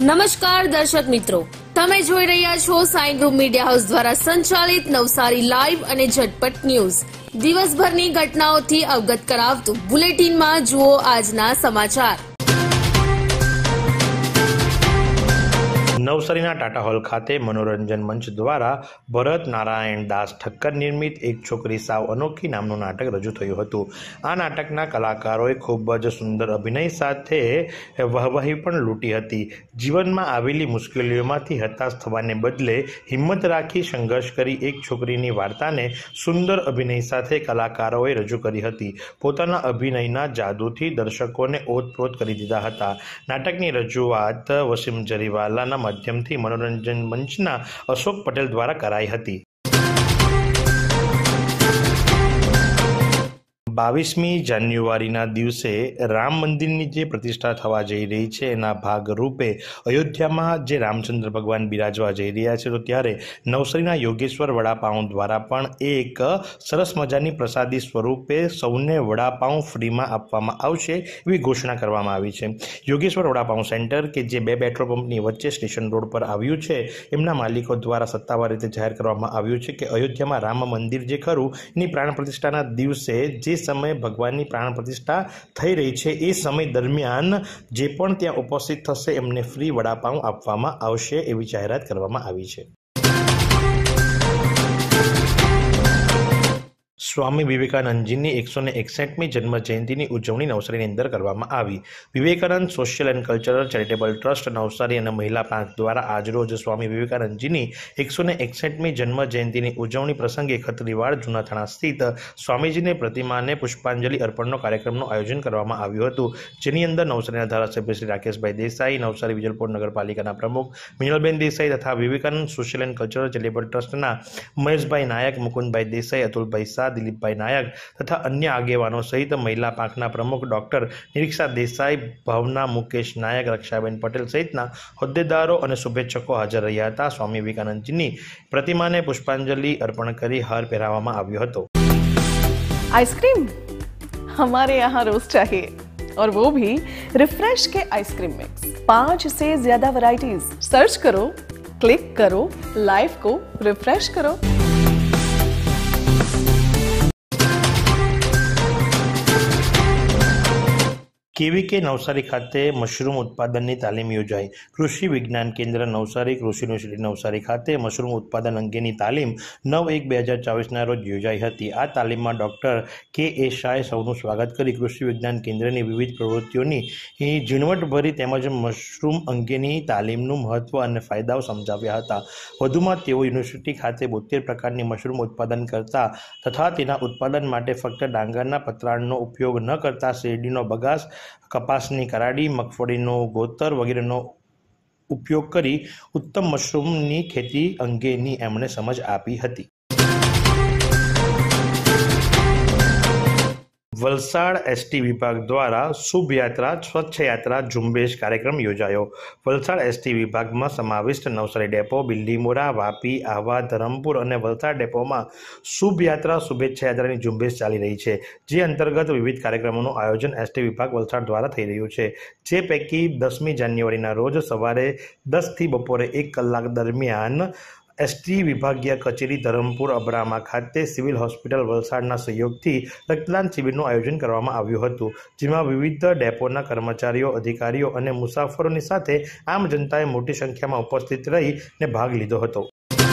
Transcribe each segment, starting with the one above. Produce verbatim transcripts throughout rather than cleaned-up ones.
નમસ્કાર દર્શક મિત્રો, તમે જોઈ રહ્યા છો સાઈ ગ્રુપ મીડિયા હાઉસ દ્વારા સંચાલિત નવસારી લાઈવ અને ઝટપટ ન્યૂઝ. દિવસભરની ઘટનાઓથી અવગત કરાવતું બુલેટિનમાં જુઓ આજના સમાચાર. નવસારીના ટાટા હોલ ખાતે મનોરંજન મંચ દ્વારા ભરત નારાયણ દાસ ઠક્કર નિર્મિત એક છોકરી સાવ અનોખી નામનું નાટક રજૂ થયું હતું. આ નાટકના કલાકારોએ ખૂબ જ સુંદર અભિનય સાથે વાહવાહી પણ લૂંટી હતી. જીવનમાં આવેલી મુશ્કેલીઓમાંથી હતાશ થવાને બદલે હિંમત રાખી સંઘર્ષ કરી એક છોકરીની વાર્તાને સુંદર અભિનય સાથે કલાકારોએ રજૂ કરી હતી. પોતાના અભિનયના જાદુથી દર્શકોને ઓતપ્રોત કરી દીધા હતા. નાટકની રજૂઆત વસીમ જરીવાલાના માધ્યમથી મનોરંજન મંચના અશોક પટેલ દ્વારા કરાઈ હતી. બાવીસમી જાન્યુઆરીના દિવસે રામ મંદિરની જે પ્રતિષ્ઠા થવા જઈ રહી છે એના ભાગરૂપે અયોધ્યામાં જે રામચંદ્ર ભગવાન બિરાજવા જઈ રહ્યા છે, તો ત્યારે નવસારીના યોગેશ્વર વડાપાઉં દ્વારા પણ એક સરસ મજાની પ્રસાદી સ્વરૂપે સૌને વડાપાઉં ફ્રીમાં આપવામાં આવશે એવી ઘોષણા કરવામાં આવી છે. યોગેશ્વર વડાપાઉં સેન્ટર કે જે બે પેટ્રોલ પંપની વચ્ચે સ્ટેશન રોડ પર આવ્યું છે, એમના માલિકો દ્વારા સત્તાવાર રીતે જાહેર કરવામાં આવ્યું છે કે અયોધ્યામાં રામ મંદિર જે ખરું એની પ્રાણ પ્રતિષ્ઠાના દિવસે જે સમયે ભગવાનની પ્રાણ પ્રતિષ્ઠા થઈ રહી છે એ સમય દરમિયાન જે પણ ત્યાં ઉપસ્થિત થશે એમને ફ્રી વડાપાઉં આપવામાં આવશે એવી જાહેરાત કરવામાં આવી છે. સ્વામી વિવેકાનંદજીની એકસો ને એકસઠમી જન્મ જયંતિની ઉજવણી નવસારીની અંદર કરવામાં આવી. Vivekananda social and cultural charitable trust Navsari અને મહિલા પાંખ દ્વારા આજરોજ સ્વામી વિવેકાનંદજીની એકસો ને એકસઠમી જન્મ જયંતિની ઉજવણી પ્રસંગે ખત્રીવાડ જૂના થાણા સ્થિત સ્વામીજીની પ્રતિમાને પુષ્પાંજલિ અર્પણનો કાર્યક્રમનું આયોજન કરવામાં આવ્યું હતું, જેની અંદર નવસારીના ધારાસભ્ય શ્રી રાકેશભાઈ દેસાઈ, નવસારી વિજલપોર નગરપાલિકાના પ્રમુખ મિનલબેન દેસાઈ તથા Vivekananda social and cultural charitable ટ્રસ્ટના મહેશભાઈ નાયક, મુકુંદભાઈ દેસાઈ, અતુલભાઈ શાહ, દિલીપભાઈ નાયક તથા અન્ય આગેવાનો સહિત મહિલા પાંખના પ્રમુખ ડોક્ટર નિરીક્ષા દેસાઈ, ભાવના મુકેશ નાયક, રક્ષાબેન પટેલ સહિતના હોદ્દેદારો અને શુભેચ્છકો હાજર રહ્યા હતા. સ્વામી વિવેકાનંદજીની પ્રતિમાને પુષ્પાંજલિ અર્પણ કરી હાર પહેરાવવામાં આવ્યો હતો. आइसक्रीम हमारे यहाँ रोज चाहिए और वो भी रिफ्रेश के आइसक्रीम मिक्स. पांच से ज्यादा वैरायटीज. सर्च करो, क्लिक करो, लाइफ को रिफ्रेश करो. કેવીકે નવસારી ખાતે મશરૂમ ઉત્પાદનની તાલીમ યોજાઈ. કૃષિ વિજ્ઞાન કેન્દ્ર નવસારી, કૃષિ યુનિવર્સિટી નવસારી ખાતે મશરૂમ ઉત્પાદન અંગેની તાલીમ નવ એક બે હજાર ચોવીસના રોજ યોજાઈ હતી. આ તાલીમમાં ડૉક્ટર કે એ શાહે સૌનું સ્વાગત કરી કૃષિ વિજ્ઞાન કેન્દ્રની વિવિધ પ્રવૃત્તિઓની ઝીણવટભરી તેમજ મશરૂમ અંગેની તાલીમનું મહત્વ અને ફાયદાઓ સમજાવ્યા હતા. વધુમાં તેઓ યુનિવર્સિટી ખાતે બોતેર પ્રકારની મશરૂમ ઉત્પાદન કરતા તથા તેના ઉત્પાદન માટે ફક્ત ડાંગરના પતરાળનો ઉપયોગ ન કરતા શેરડીનો બગાસ, કપાસની કરાડી, મગફળીનો ગોતર વગેરેનો ઉપયોગ કરી ઉત્તમ મશરૂમની ખેતી અંગેની એમણે સમજ આપી હતી. વલસાડ એસટી વિભાગ દ્વારા શુભ યાત્રા સ્વચ્છ યાત્રા ઝુંબેશ કાર્યક્રમ યોજાયો. વલસાડ એસટી વિભાગમાં સમાવિષ્ટ નવસારી ડેપો, બિલ્લીમોરા, વાપી, આહવા, ધરમપુર અને વલસાડ ડેપોમાં શુભ યાત્રા શુભેચ્છા યાત્રાની ઝુંબેશ ચાલી રહી છે, જે અંતર્ગત વિવિધ કાર્યક્રમોનું આયોજન એસટી વિભાગ વલસાડ દ્વારા થઈ રહ્યું છે. જે પૈકી દસમી જાન્યુઆરીના રોજ સવારે દસથી બપોરે એક કલાક દરમિયાન એસટી વિભાગીય કચેરી ધરમપુર અબ્રામા ખાતે સિવિલ હોસ્પિટલ વલસાડના સહયોગથી રક્તદાન શિબિરનું આયોજન કરવામાં આવ્યું હતું, જેમાં વિવિધ ડેપોના કર્મચારીઓ, અધિકારીઓ અને મુસાફરોની સાથે આમ જનતાએ મોટી સંખ્યામાં ઉપસ્થિત રહીને ભાગ લીધો હતો.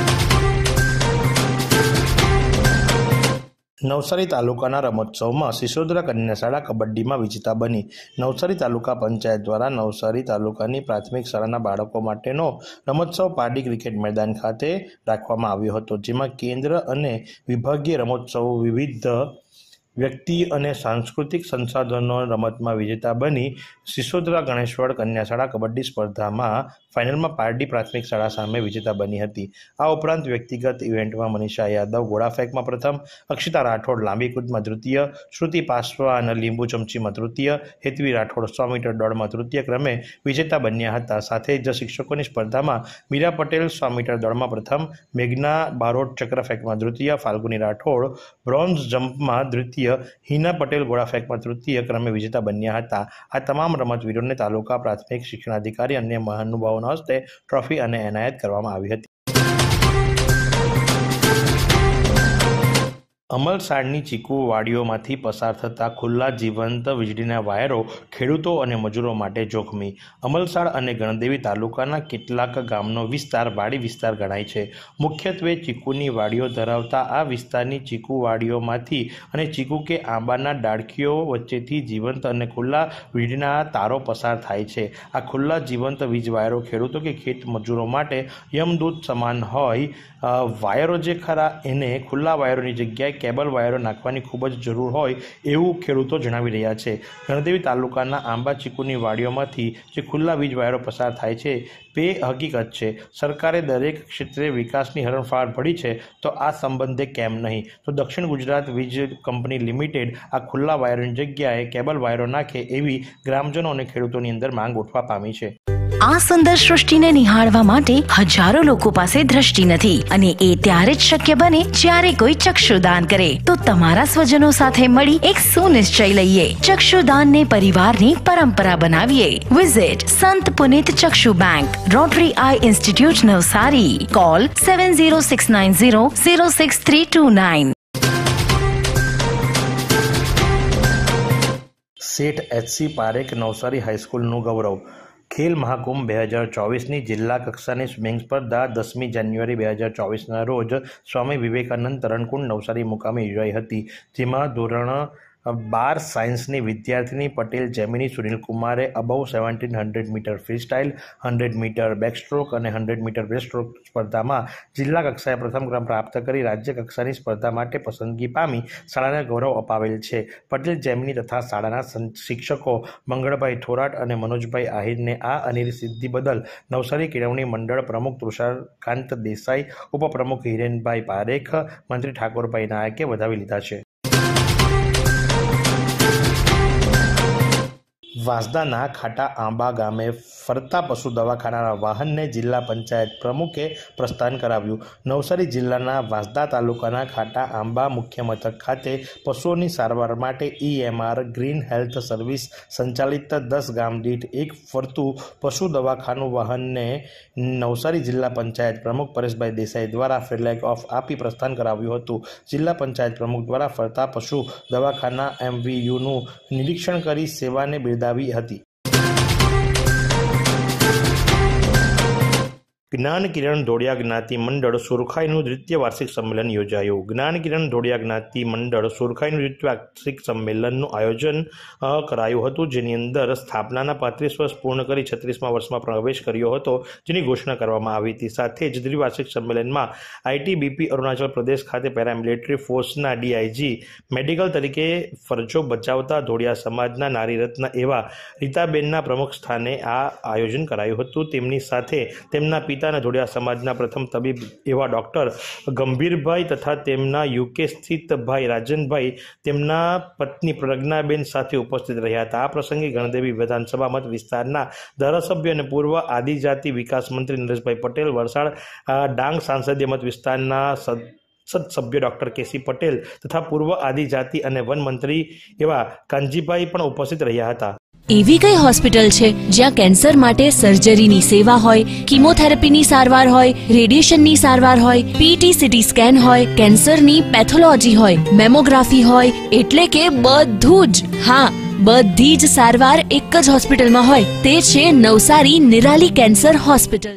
નવસારી તાલુકાના રમોત્સવમાં સિસોદરા કન્યા શાળા કબડ્ડીમાં વિજેતા બની. નવસારી તાલુકા પંચાયત દ્વારા નવસારી તાલુકાની પ્રાથમિક શાળાના બાળકો માટેનો રમોત્સવ પારડી ક્રિકેટ મેદાન ખાતે રાખવામાં આવ્યો હતો, જેમાં કેન્દ્ર અને વિભાગીય રમોત્સવો વિવિધ વ્યક્તિ અને સાંસ્કૃતિક સંસાધનો રમતમાં વિજેતા બની સિસોદરા ગણેશવડ કન્યા શાળા કબડ્ડી સ્પર્ધામાં ફાઇનલમાં પારડી પ્રાથમિક શાળા સામે વિજેતા બની હતી. આ ઉપરાંત વ્યક્તિગત ઇવેન્ટમાં મનીષા યાદવ ગોળા ફેંકમાં પ્રથમ, અક્ષિતા રાઠોડ લાંબી કૂદમાં તૃતીય, શ્રુતિ પાસવા અને લીંબુ ચમચીમાં તૃતીય, હેતવી રાઠોડ સો મીટર દોડમાં તૃતીય ક્રમે વિજેતા બન્યા હતા. સાથે જ શિક્ષકોની સ્પર્ધામાં મીરા પટેલ સો મીટર દોડમાં પ્રથમ, મેઘના બારોટ ચક્ર ફેંકમાં તૃતીય, ફાલ્ગુની રાઠોડ બ્રોન્ઝ જમ્પમાં દ્વિતીય દ્વિતીય, હિના પટેલ ગોળાફેંકમાં તૃતીય ક્રમે વિજેતા બન્યા હતા. આ તમામ રમતવીરોને તાલુકા પ્રાથમિક શિક્ષણાધિકારી અને મહાનુભાવોના હસ્તે ટ્રોફી અને એનાયત કરવામાં આવી હતી. અમલસાડની ચીકુ વાડીઓમાંથી પસાર થતા ખુલ્લા જીવંત વીજળીના વાયરો ખેડૂતો અને મજૂરો માટે જોખમી. અમલસાડ અને ગણદેવી તાલુકાના કેટલાક ગામનો વિસ્તાર વાડી વિસ્તાર ગણાય છે. મુખ્યત્વે ચીકુની વાડીઓ ધરાવતા આ વિસ્તારની ચીકુ વાડીઓમાંથી અને ચીકુ કે આંબાના ડાળખીઓ વચ્ચેથી જીવંત અને ખુલ્લા વીજળીના તારો પસાર થાય છે. આ ખુલ્લા જીવંત વીજ વાયરો ખેડૂતો કે ખેત મજૂરો માટે યમદૂત સમાન હોય. વાયરો જે ખરા એને ખુલ્લા વાયરોની જગ્યાએ કેબલ વાયરો નાખવાની ખૂબ જ જરૂર હોય એવું ખેડૂતો જણાવી રહ્યા છે. ગણદેવી તાલુકાના આંબા ચીકુની વાડીઓમાંથી જે ખુલ્લા વીજ વાયરો પસાર થાય છે તે હકીકત છે. સરકારે દરેક ક્ષેત્રે વિકાસની હરણફાળ ભળી છે તો આ સંબંધે કેમ નહીં? તો દક્ષિણ ગુજરાત વીજ કંપની લિમિટેડ આ ખુલ્લા વાયરોની જગ્યાએ કેબલ વાયરો નાખે એવી ગ્રામજનો અને ખેડૂતોની અંદર માંગ ઉઠવા પામી છે. આ સુંદર સૃષ્ટિને નિહાળવા માટે હજારો લોકો પાસે દ્રષ્ટિ નથી અને એ ત્યારે જ શક્ય બને જ્યારે કોઈ ચક્ષુદાન કરે. તો તમારા સ્વજનો સાથે મળી એક સુનિશ્ચય લઈએ. ચક્ષુદાનને પરિવારની પરંપરા બનાવીએ. Visit Sant Punit Chakshu bank, Rotary eye institute Navsari. Call seven zero six nine zero zero six three two nine. Sheth HC Parekh Navsari હાઈસ્કૂલનું ગૌરવ. ખેલ મહાકુંભ બે હજાર ચોવીસની જિલ્લા કક્ષાની સ્વિમિંગ સ્પર્ધા દસમી જાન્યુઆરી બે હજાર ચોવીસના રોજ સ્વામી વિવેકાનંદ તરણકુંડ નવસારી મુકામે યોજાઈ હતી. જેમાં ધોરણ બાર સાયન્સની વિદ્યાર્થીની પટેલ જેમિની સુનિલકુમારે above seventeen hundred metre freestyle, hundred metre backstroke અને હંડ્રેડ મીટર બ્રેસ્ટસ્ટ્રોક સ્પર્ધામાં જિલ્લા કક્ષાએ પ્રથમ ક્રમ પ્રાપ્ત કરી રાજ્ય કક્ષાની સ્પર્ધા માટે પસંદગી પામી શાળાને ગૌરવ અપાવેલ છે. પટેલ જેમિની તથા શાળાના શિક્ષકો મંગળભાઈ થોરાટ અને મનોજભાઈ આહિરને આ અનેરી સિદ્ધિ બદલ નવસારી કેળવણી મંડળ પ્રમુખ તુષારકાંત દેસાઈ, ઉપપ્રમુખ હિરેનભાઈ પારેખ, મંત્રી ઠાકોરભાઈ નાયકે વધાવી લીધા છે. વાંસદાના ખાટા આંબા ગામે ફરતા પશુ દવાખાનાના વાહનને જિલ્લા પંચાયત પ્રમુખે પ્રસ્થાન કરાવ્યું. નવસારી જિલ્લાના વાંસદા તાલુકાના ખાટા આંબા મુખ્ય મથક ખાતે પશુઓની સારવાર માટે ઈએમઆર ગ્રીન હેલ્થ સર્વિસ સંચાલિત દસ ગામ દીઠ એક ફરતું પશુ દવાખાનું વાહનને નવસારી જિલ્લા પંચાયત પ્રમુખ પરેશભાઈ દેસાઈ દ્વારા ફ્લેગ ઓફ આપી પ્રસ્થાન કરાવ્યું હતું. જિલ્લા પંચાયત પ્રમુખ દ્વારા ફરતા પશુ દવાખાના એમવીયુનું નિરીક્ષણ કરી સેવાને બિરદાવી હતી. જ્ઞાન કિરણ ધોળિયા જ્ઞાતિ મંડળ સુરખાઈનું દ્વિતીય વાર્ષિક સંમેલન યોજાયું. જ્ઞાન કિરણ ધોળિયા જ્ઞાતિ મંડળ સુરખાઈનું દ્વિતીય વાર્ષિક સંમેલનનું આયોજન કરાયું હતું, જેની અંદર સ્થાપનાના પાંત્રીસ વર્ષ પૂર્ણ કરી છત્રીસમા વર્ષમાં પ્રવેશ કર્યો હતો, જેની ઘોષણા કરવામાં આવી હતી. સાથે જ દ્વિવાર્ષિક સંમેલનમાં આઈટીબીપી અરુણાચલ પ્રદેશ ખાતે પેરામિલિટરી ફોર્સના ડીઆઈજી મેડિકલ તરીકે ફરજો બજાવતા ધોળિયા સમાજના નારીરત્ન એવા રીતાબેનના પ્રમુખ સ્થાને આ આયોજન કરાયું હતું. તેમની સાથે તેમના પિતા અને ધોળિયા સમાજના પ્રથમ તબીબ એવા ડોક્ટર ગંભીરભાઈ તથા તેમના યુકે સ્થિત ભાઈ રાજનભાઈ તેમના પત્ની પ્રજ્ઞાબેન સાથે ઉપસ્થિત રહ્યા હતા. આ પ્રસંગે ગણદેવી વિધાનસભા મત વિસ્તારના ધારાસભ્ય અને પૂર્વ આદિજાતિ વિકાસ મંત્રી નરેશભાઈ પટેલ, વલસાડ ડાંગ સાંસદીય મત વિસ્તારના સંસદ સભ્ય ડોક્ટર કેસી પટેલ તથા પૂર્વ આદિજાતિ અને વન મંત્રી એવા કાનજીભાઈ પણ ઉપસ્થિત રહ્યા હતા. એવી કઈ હોસ્પિટલ છે જ્યાં કેન્સર માટે સર્જરીની સેવા હોય, કિમોથેરાપીની સારવાર હોય, રેડિયેશનની સારવાર હોય, પીટી સીટી સ્કેન હોય, કેન્સરની પેથોલોજી હોય, મેમોગ્રાફી હોય, એટલે કે બધું જ. હા, બધી જ સારવાર એક જ હોસ્પિટલમાં હોય. તે છે નવસારી નિરાલી કેન્સર હોસ્પિટલ.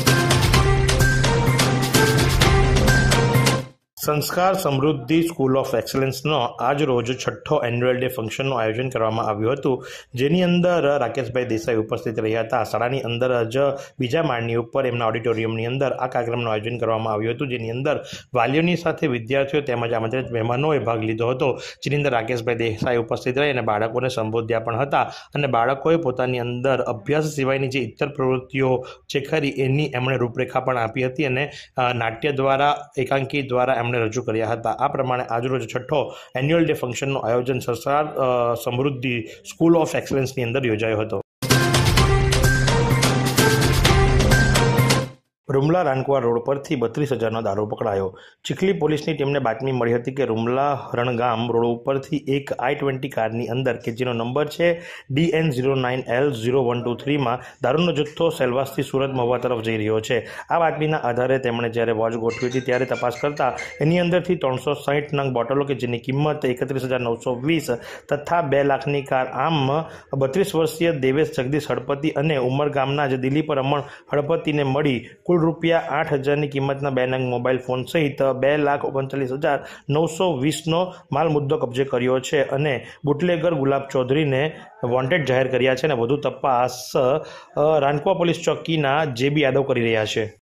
સંસ્કાર સમૃદ્ધિ સ્કૂલ ઓફ એક્સલન્સનો આજ રોજ છઠ્ઠો એન્યુઅલ ડે ફંક્શનનું આયોજન કરવામાં આવ્યું હતું, જેની અંદર રાકેશભાઈ દેસાઈ ઉપસ્થિત રહ્યા હતા. શાળાની અંદર જ બીજા માળની ઉપર એમના ઓડિટોરિયમની અંદર આ કાર્યક્રમનું આયોજન કરવામાં આવ્યું હતું, જેની અંદર વાલીઓની સાથે વિદ્યાર્થીઓ તેમજ આમંત્રિત મહેમાનોએ ભાગ લીધો હતો, જેની અંદર રાકેશભાઈ દેસાઈ ઉપસ્થિત રહી અને બાળકોને સંબોધ્યા પણ હતા અને બાળકોએ પોતાની અંદર અભ્યાસ સિવાયની જે ઇતર પ્રવૃત્તિઓ છે ખરી એની એમણે રૂપરેખા પણ આપી હતી અને નાટ્ય દ્વારા, એકાંકી દ્વારા એમણે રજૂ કર્યા હતા. આ પ્રમાણે આજરોજ છઠ્ઠો એન્યુઅલ ડે ફંક્શનનું આયોજન સંસ્કાર સમૃદ્ધિ સ્કૂલ ઓફ એક્સલન્સની અંદર યોજાયો હતો. રૂમલા રાનકુવા રોડ પરથી બત્રીસ હજારનો દારૂ પકડાયો. ચીખલી પોલીસની ટીમને બાતમી મળી હતી કે રૂમલા હરણગામ રોડ ઉપરથી એક આઈ ટ્વેન્ટી કારની અંદર કે જેનો નંબર છે D N zero nine L zero one two થ્રીમાં દારૂનો જથ્થો સેલવાસથી સુરત મહુવા તરફ જઈ રહ્યો છે. આ બાતમીના આધારે તેમણે જ્યારે વોચ ગોઠવી હતી ત્યારે તપાસ કરતા એની અંદરથી ત્રણસો સાહીઠ નંગ બોટલો કે જેની કિંમત એકત્રીસ હજાર નવસો વીસ તથા બે લાખની કાર આમ બત્રીસ વર્ષીય દેવેશ જગદીશ હળપતિ અને ઉમરગામના જ દિલીપ રમણ હળપતિને મળી કુલ રૂપિયા આઠ હજારની કિંમતના બે નંગ મોબાઈલ ફોન સહિત બે લાખ ઓગણચાલીસ હજાર નવસો વીસનો માલ મુદ્દો કબજે કર્યો છે અને બુટલેગર ગુલાબ ચૌધરીને વોન્ટેડ જાહેર કર્યા છે અને વધુ તપાસ રાનકુવા પોલીસ ચોકીના જે બી યાદવ કરી રહ્યા છે.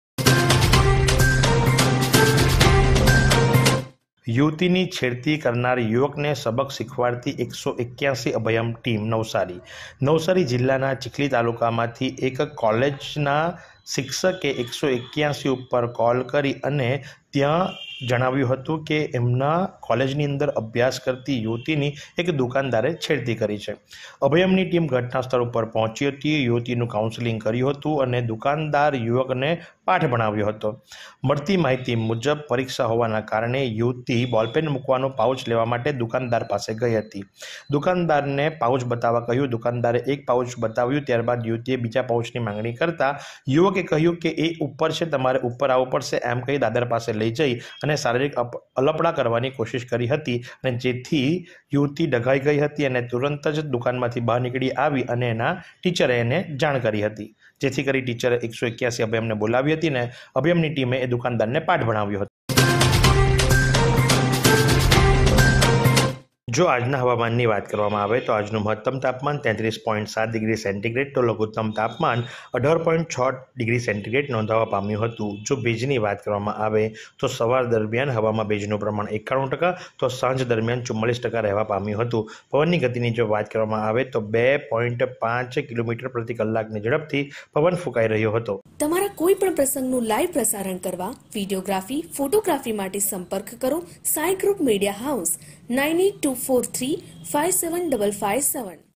યુવતીની છેડતી કરનાર યુવકને સબક શીખવાડતી એકસો એક્યાસી અભયમ ટીમ નવસારી. નવસારી જિલ્લાના ચીખલી તાલુકામાંથી એક કોલેજના શિક્ષકે એકસો એક્યાસી ઉપર કોલ કરી અને ત્યાં જણાવ્યું હતું કે એમના કોલેજની અંદર અભ્યાસ કરતી યુવતીની એક દુકાનદારે છેડતી કરી છે. અભયમની ટીમ ઘટના સ્થળ ઉપર પહોંચી હતી, યુવતીનું કાઉન્સેલિંગ કર્યું હતું અને દુકાનદાર યુવકને પાઠ ભણાવ્યો હતો. મળતી માહિતી મુજબ પરીક્ષા હોવાના કારણે યુવતી બોલપેન મૂકવાનો પાઉચ લેવા માટે દુકાનદાર પાસે ગઈ હતી. દુકાનદારને પાઉચ બતાવવા કહ્યું. દુકાનદારે એક પાઉચ બતાવ્યું, ત્યારબાદ યુવતીએ બીજા પાઉચની માંગણી કરતા યુવકે કહ્યું કે એ ઉપર છે, તમારે ઉપર આવવું પડશે એમ કહી દાદર પાસે લઈ જઈ અને શારીરિક અલપડા કરવાની કોશિશ કરી હતી અને જેથી યુવતી ડઘાઈ ગઈ હતી અને તુરંત જ દુકાનમાંથી બહાર નીકળી આવી અને એના ટીચરે એને જાણ કરી હતી, જેથી કરી ટીચરે એકસો એક્યાસી અભયમને બોલાવી હતી ને અભયમની ટીમે એ દુકાનદારને પાઠ ભણાવ્યો હતો. જો આજના હવામાનની વાત કરવામાં આવે તો આજનું મહત્તમ તાપમાન તેત્રીસ પોઈન્ટ સાત ડિગ્રી સેન્ટીગ્રેડ તો લઘુત્તમ તાપમાન અઢાર પોઈન્ટ છ ડિગ્રી સેન્ટીગ્રેડ નોંધવા પામ્યું હતું. જો ભેજની વાત કરવામાં આવે તો સવાર દરમિયાન હવામાં ભેજનું પ્રમાણ એકાણું ટકા તો સાંજ દરમિયાન ચુમ્માલીસ ટકા રહેવા પામ્યું હતું. પવનની ગતિની જો વાત કરવામાં આવે તો બે પોઈન્ટ પાંચ કિલોમીટર પ્રતિ કલાકની ઝડપથી પવન ફૂંકાઈ રહ્યો હતો. તમારા કોઈ પણ પ્રસંગનું લાઈવ પ્રસારણ કરવા, વિડીયોગ્રાફી, ફોટોગ્રાફી માટે સંપર્ક કરો Sai group media house nine eight two four three five seven double five સેવન.